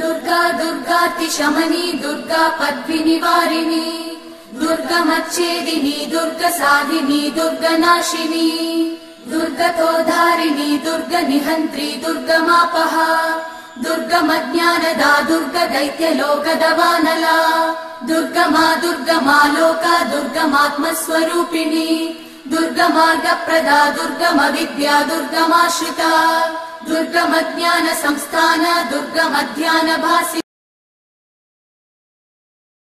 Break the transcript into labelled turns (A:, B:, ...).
A: Durga दुर्गातिशमनी Durga पद्विनिवारिणी दुर्गमच्छेदिनी दुर्गसाधिनी दुर्गनाशिनी दुर्गतोधारिणी दुर्गनिहन्त्री दुर्गमापहा दुर्गमज्ञानदा दुर्गदैत्यलोकदवानला दुर्गमा दुर्गमालोका दुर्गमात्मस्वरूपिणी दुर्गमार्गप्रदा दुर्गमविद्या दुर्गमाश्रिता दुर्गमज्ञानसंस्थान दुर्गमध्यानभासि